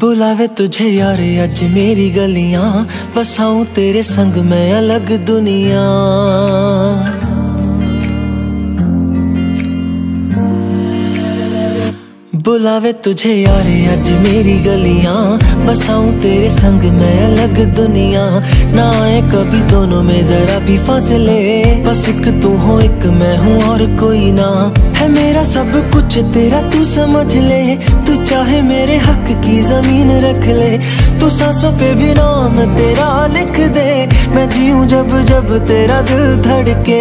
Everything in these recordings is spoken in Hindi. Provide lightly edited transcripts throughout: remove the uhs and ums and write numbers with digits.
बुलावे तुझे यारे अज मेरी गलियां, बसाऊं तेरे संग मैं अलग दुनिया। बुलावे तुझे यारे अज मेरी गलियां, बसाऊं तेरे संग मैं अलग दुनिया। ना आए कभी दोनों में जरा भी फासले, बस एक तू हो एक मैं हूँ और कोई ना। है मेरा सब कुछ तेरा तू समझ ले, तू चाहे मेरे हक की जमीन रख ले। तू सांसों पे भी नाम तेरा लिख दे, मैं जीऊं जब जब तेरा दिल धड़के।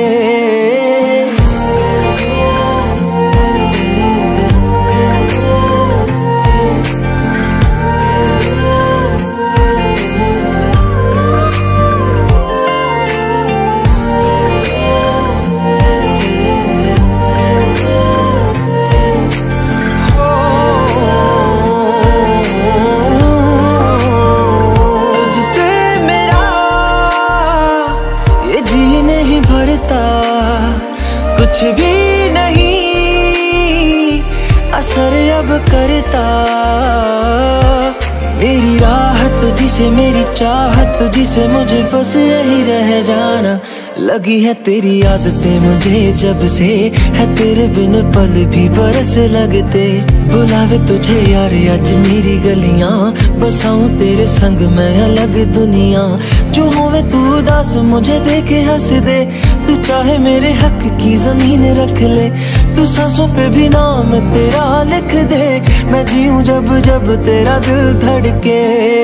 कुछ भी नहीं असर अब करता, मेरी राह तुझी से मेरी चाहत तुझी से, मुझे बस यही रह जाना। लगी है तेरी आदतें मुझे जब से, है तेरे बिन पल भी बरस लगते। बुलावे तुझे यार आज मेरी गलियां, बसाऊं तेरे संग मैं अलग दुनिया। जो होवे तू उदास मुझे देखे हंस दे, तू चाहे मेरे हक की जमीन रख ले। तू सांसों पे भी नाम तेरा लिख दे, मैं जीऊं जब जब तेरा दिल धड़के।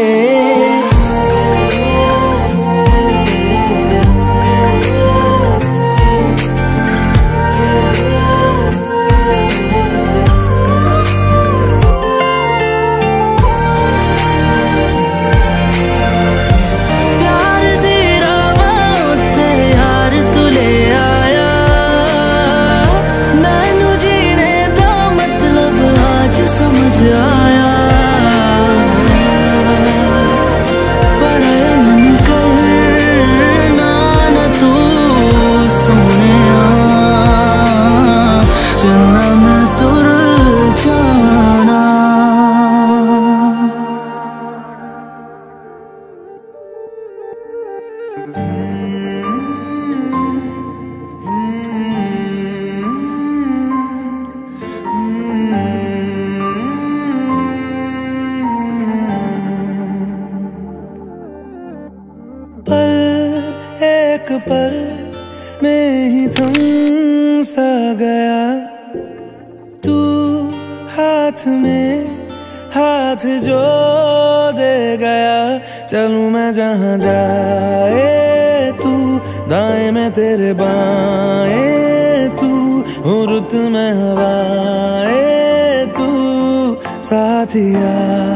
एक पल में ही थम सा गया, तू हाथ में हाथ जो दे गया। चलूं मैं जहाँ जाए तू, दाएं में तेरे बाएं तू, रुत में हवाएं तू साथिया।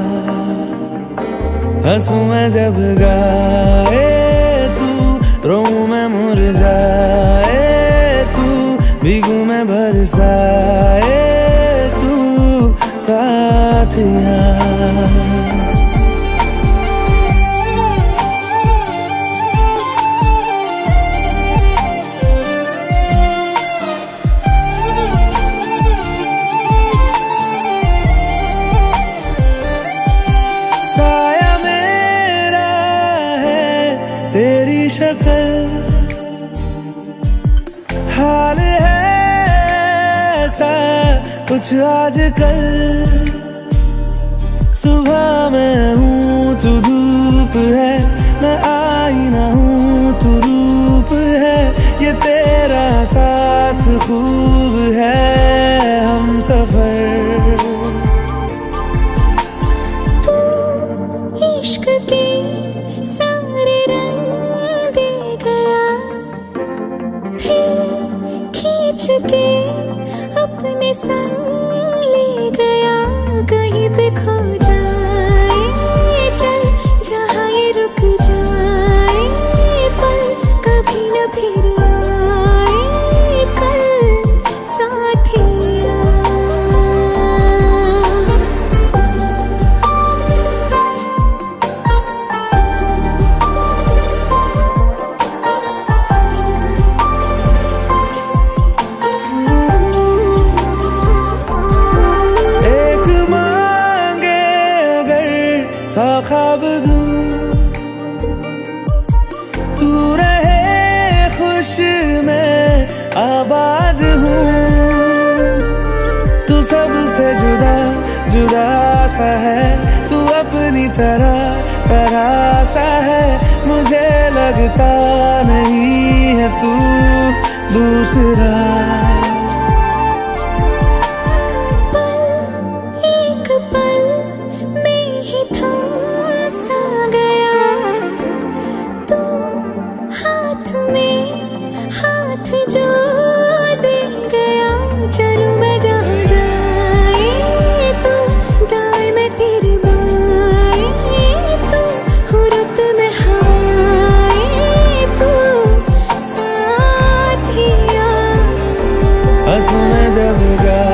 हंसूं मैं जब गाए तू, रोऊं मैं मुरझाए तू, भीगूं मैं बरसाए तू साथिया। साया मेरा है तेरी शक्ल, हाल है ऐसा कुछ आजकल। सुबह मैं हूँ तू धूप है, मैं आईना हूँ तू रूप है। ये तेरा साथ खूब है हम सफर। इश्क के सारे रंग दे गया, फिर खींच के अपने संग ले गया। कहीं पे खो जाए चल, जहाँ ये रुक जाए पल, कभी न फिर आए कल साथिया। एक मांगे जवाब दूं, तू रहे खुश मैं आबाद हूँ। तू सबसे जुदा जुदा सा है, तू अपनी तरह सा है, मुझे लगता नहीं है तू दूसरा। एक पल में ही थम सा गया, तू हाथ में हाथ जो दे गया। चलूं मैं जहाँ जाए तू, दाएं मैं तेरे बाएं तू, हो रुत में हवाएं तू, साथिया। हंसूं मैं जब गा